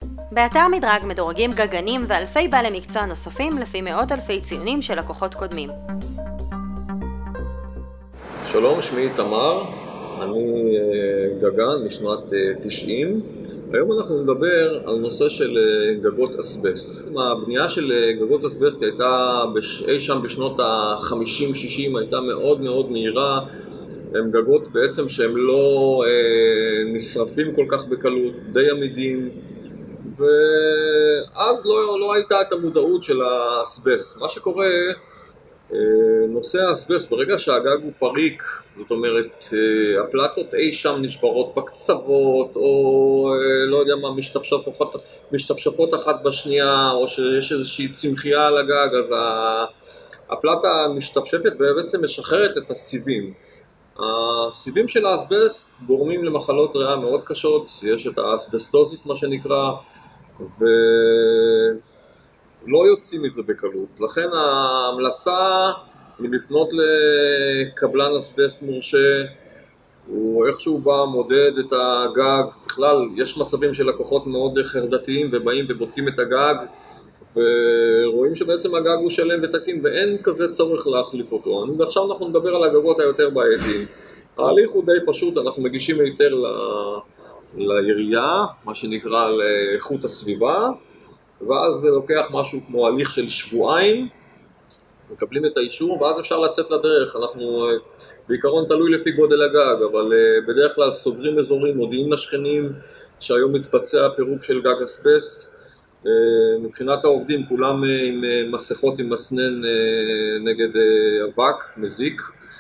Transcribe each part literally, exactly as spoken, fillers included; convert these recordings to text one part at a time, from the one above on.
באתר מדרג מדורגים גגנים ואלפי בעלי מקצוע נוספים לפי מאות אלפי ציונים של לקוחות קודמים. שלום, שמי תמר, אני גגן משנת תשעים. היום אנחנו נדבר על נושא של גגות אסבסט. הבנייה של גגות אסבסט הייתה אי שם בשנות ה-חמישים שישים, הייתה מאוד מאוד מהירה. הם גגות בעצם שהם לא אה, נשרפים כל כך בקלות, די עמידים, ואז לא, לא הייתה את המודעות של האסבסט. מה שקורה, אה, נושא האסבסט, ברגע שהגג הוא פריק, זאת אומרת, אה, הפלטות אי שם נשברות בקצוות, או אה, לא יודע מה, משתפשפות, משתפשפות אחת בשנייה, או שיש איזושהי צמחייה על הגג, אז הפלטה משתפשפת ובעצם משחררת את הסיבים. הסיבים של האסבסט גורמים למחלות ריאה מאוד קשות, יש את האסבסטוזיס מה שנקרא, ולא יוצאים מזה בקלות. לכן ההמלצה היא לפנות לקבלן אסבסט מורשה, הוא איכשהו בא מודד את הגג. בכלל יש מצבים של לקוחות מאוד חרדתיים ובאים ובודקים את הגג ורואים שבעצם הגג הוא שלם ותקין ואין כזה צורך להחליף אותו. ועכשיו אנחנו נדבר על הגגות היותר בעייתיים. ההליך הוא די פשוט, אנחנו מגישים היתר ל... לעירייה, מה שנקרא לאיכות הסביבה, ואז זה לוקח משהו כמו הליך של שבועיים, מקבלים את האישור ואז אפשר לצאת לדרך. אנחנו בעיקרון תלוי לפי גודל הגג, אבל בדרך כלל סוגרים אזורים, מודיעים לשכנים שהיום מתבצע פירוק של גג אסבסט. מבחינת העובדים כולם עם מסכות עם מסנן נגד אבק, מזיק,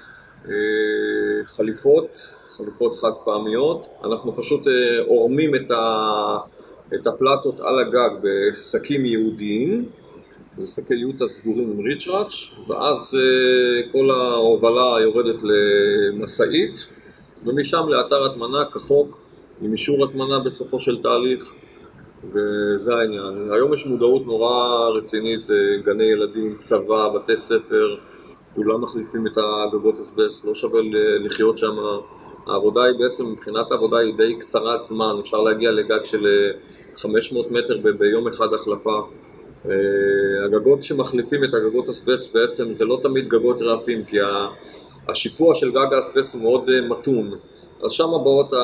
חליפות, חליפות חד פעמיות. אנחנו פשוט עורמים את, ה, את הפלטות על הגג בשקים ייעודיים, זה שקי יוטה סגורים עם ריצ'ראץ', ואז כל ההובלה יורדת למסעית ומשם לאתר הטמנה כחוק עם אישור הטמנה בסופו של תהליך. וזה העניין. היום יש מודעות נורא רצינית, גני ילדים, צבא, בתי ספר, כולם מחליפים את הגגות אסבסט, לא שווה לחיות שם. העבודה היא בעצם, מבחינת העבודה היא די קצרת זמן, אפשר להגיע לגג של חמש מאות מטר ב- ביום אחד החלפה. הגגות שמחליפים את הגגות אסבסט בעצם זה לא תמיד גגות רעפים, כי השיפוע של גג האסבסט הוא מאוד מתון, אז שם באות ה...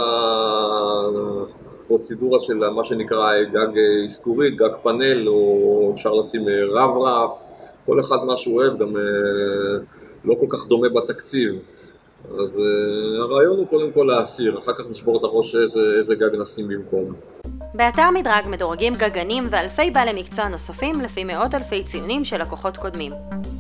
פרוצדורה של מה שנקרא גג איסקורית, גג פאנל, או אפשר לשים רב רף, כל אחד מה שהוא אוהב, גם לא כל כך דומה בתקציב. אז הרעיון הוא קודם כל להסיר, אחר כך נשבור את הראש איזה, איזה גג נשים במקום. באתר מדרג מדורגים גגנים ואלפי בעלי מקצוע נוספים לפי מאות אלפי ציונים של לקוחות קודמים.